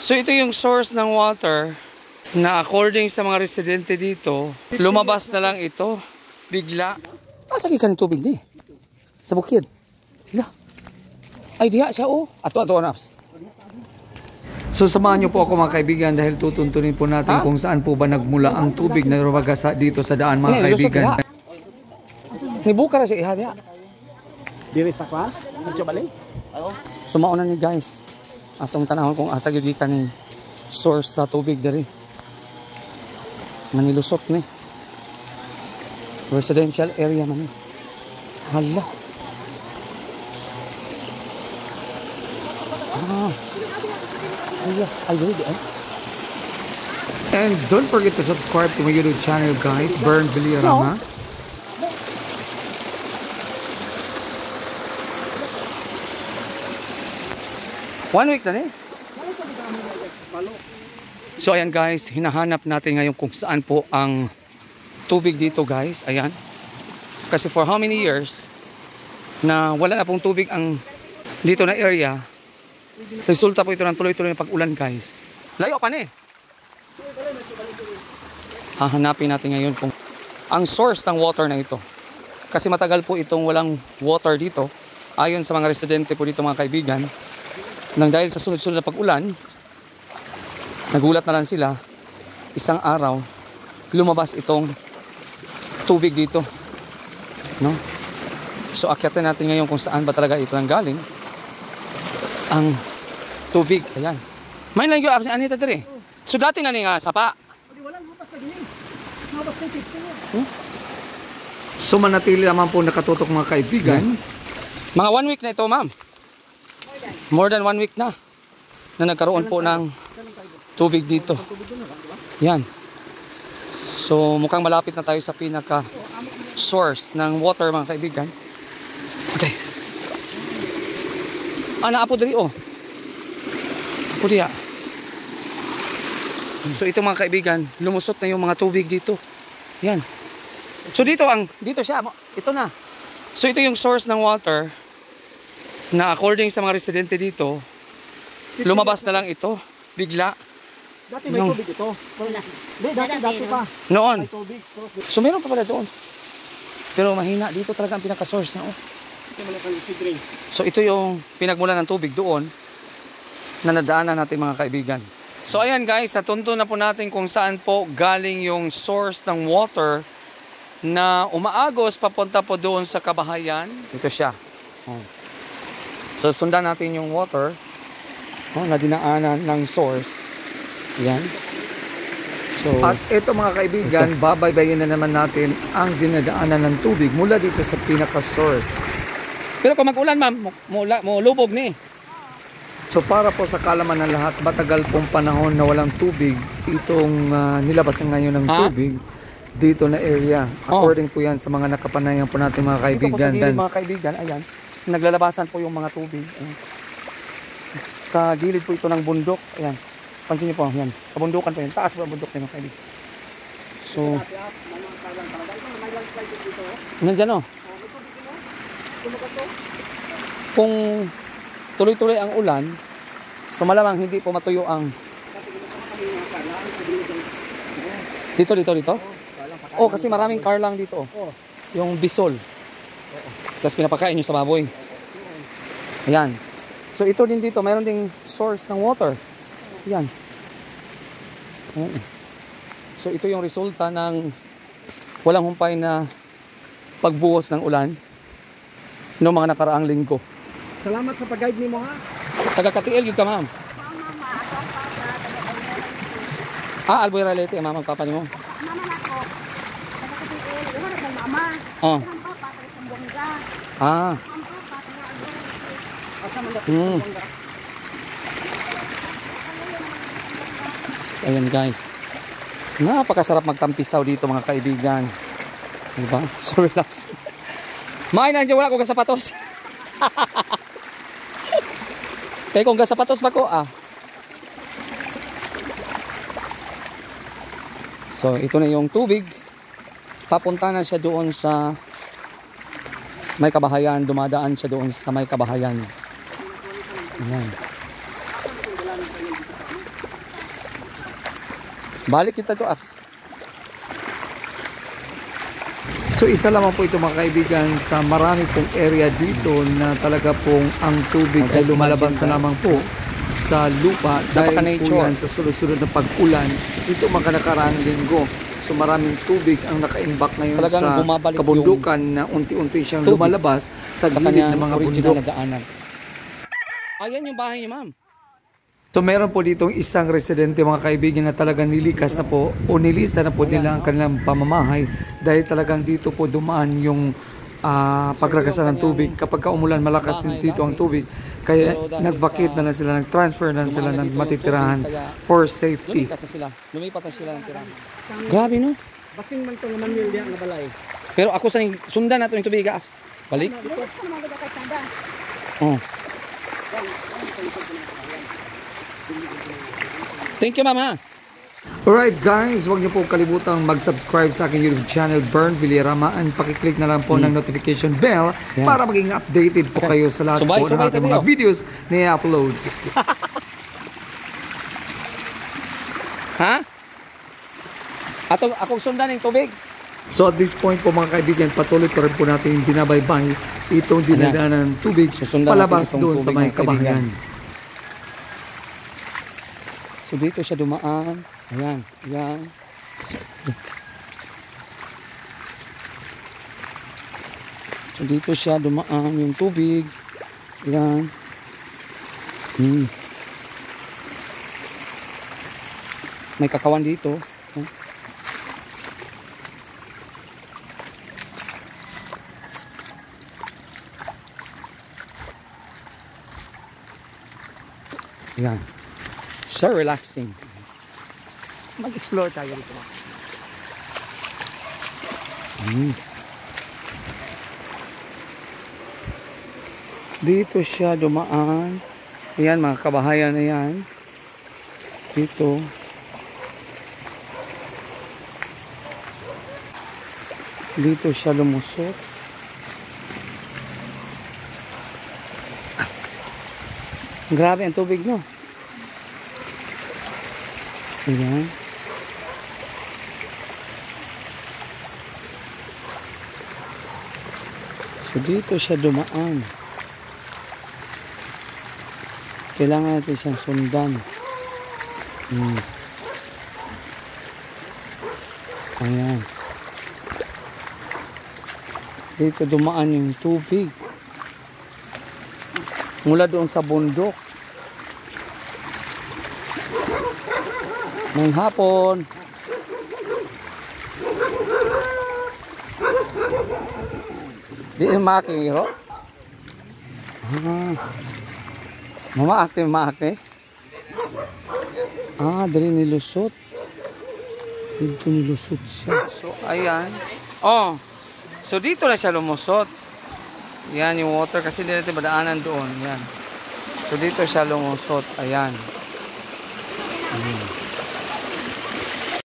So ito yung source ng water na according sa mga residente dito, lumabas na lang ito bigla. Sakit ka ng tubig di. Sa bukid. Hala. Ay diha siya oh. Ato naps. So samahan niyo po ako mga kaibigan dahil tutuntunin po natin kung saan po ba nagmula ang tubig na rumaga dito sa daan mga kaibigan. Nibuka ra siya iha diha. Diri sa kwa? Medyo balik. Sumauna ni guys. Atong tanahon kung asa gyud gikan ni source sa tubig diri. Manilusot ni. Residential area man. Hala. And don't forget to subscribe to my YouTube channel guys, Bern Villarama. One week na So ayan guys, hinahanap natin ngayon kung saan po ang tubig dito guys. Ayan. Kasi for how many years na wala na pong tubig ang dito na area. Resulta po ito ng tuloy-tuloy na pag-ulan guys. Layo pa na eh. Hahanapin natin ngayon kung ang source ng water na ito. Kasi matagal po itong walang water dito. Ayon sa mga residente po dito mga kaibigan. Nang dahil sa sunod-sunod na pag-ulan, nagulat na lang sila, isang araw, lumabas itong tubig dito. No? So akyatin natin ngayon kung saan ba talaga ito nanggaling. Ang tubig, ayan. May lang yung anita diri. So dati na nga sapa. So manatili naman po nakatutok mga kaibigan. Mga 1 week na ito ma'am. More than 1 week na nagkaroon po ng tubig dito. Yan. So mukhang malapit na tayo sa pinaka source ng water mga kaibigan. Okay. Naapo diri oh. Apo diya. So ito mga kaibigan, lumusot na yung mga tubig dito. Yan. So dito siya, ito na. So ito yung source ng water na according sa mga residente dito, lumabas na lang ito bigla. Dati may tubig ito. Dati pa. Noon. May tubig. So meron pa pala doon. Pero mahina dito talaga ang pinaka-source na oh. So ito yung pinagmulan ng tubig doon na nadaanan natin mga kaibigan. So ayan guys, natunto na po natin kung saan po galing yung source ng water na umaagos papunta po doon sa kabahayan. Ito siya. So sundan natin yung water na dinaanan ng source. Yan. So, at ito mga kaibigan, babaybayin na naman natin ang dinadaanan ng tubig mula dito sa pinaka-source. Pero kung mag-ulan ma'am, mulubog ni. So para po sa kalaman ng lahat, matagal pong panahon na walang tubig itong nilabasan ngayon ng tubig dito na area. According po yan sa mga nakapanayan po natin mga kaibigan. Ito po sa gilid mga kaibigan, ayan, naglalabasan po yung mga tubig. Ayan. Sa gilid po ito ng bundok, ayan. Pansin niyo po, yan. Kabundukan po yun. Taas po ang bundok niya mga kaibigan. So, nandyan o. Kung tuloy-tuloy ang ulan, so malamang hindi po matuyo ang dito. Oh, kasi maraming car lang dito. Yung bisol. Tapos pinapakain nyo sa baboy. Ayan. So ito din dito, mayroon ding source ng water. Yan. So ito yung resulta ng walang humpay na pagbuhos ng ulan noong mga nakaraang linggo. Salamat sa pag-guide ni mo ha. Taga-Katiil yun ka ma'am. Albuera Leyte, mama papa niyo mo. Mama nako. Taga-Katiil, wala kang mama. Oh. Papa taga Sambuanga. Ah. Asa man dapat Sambuanga? Ayan guys, napakasarap magtampisaw dito mga kaibigan, diba? So relax. Main nandiyan, wala ko kasapatos. Kaya kung kasapatos ba ko So ito na yung tubig, papunta na siya doon sa may kabahayan, dumadaan siya doon sa may kabahayan. Ayan. Balik kita to, Aps. So isa lamang po ito mga kaibigan sa marami pong area dito na talaga pong ang tubig ay lumalabas na lamang po sa lupa dahil po yan sa sunod-sunod na pag-ulan dito mga nakaraang linggo. So maraming tubig ang naka-imbak ngayon sa kabundukan na unti-unti siyang lumalabas sa gilid ng mga bundok. Ayan yung bahay niya, ma'am. So meron po ditong isang residente mga kaibigan na talagang nilikas na po o nilisa na po nila ang kanilang pamamahay dahil talagang dito po dumaan yung pagragasan ng tubig. Kapag umulan malakas din dito ang tubig kaya nag-vacate na lang sila, nag-transfer na lang sila ng matitirahan for safety. Lumipat na sila ng tirahan. Grabe no? Basing man ito naman yung diyan na balay. Pero ako sa sundan nato yung tubig. Balik? Oh. Thank you, Mama. Alright guys, huwag niyo po kalimutang mag-subscribe sa aking YouTube channel, Bern Villarama, and pakiclick na lang po ng notification bell para maging updated po kayo sa lahat po ng ating mga videos na i-upload. Ha? Akong sundan ng tubig. So at this point po mga kaibigan, patuloy pa rin po natin binabaybay itong dinadaanan ng tubig palabas doon sa may kabahayan. So dito siya dumaan. Ayan, ayan. So dito siya dumaan yung tubig. Ayan. May kakawan dito. Ayan. So relaxing. Mag-explore tayo dito. Dito siya dumaan. Ayan mga kabahayan, ayan. Dito. Dito siya lumusot. Grabe ang tubig, no? Ayan. So dito siya dumaan. Kailangan natin siyang sundan. Ayan. Dito dumaan yung tubig. Mula doon sa bundok. Ngayong hapon. Di maaki hiro. Maaki. Dali nilusot. Dito nilusot siya. So ayan. Oh. So dito na siya lumusot. Yan yung water kasi hindi natin madaanan doon. Yan. So dito siya lumusot. Ayan.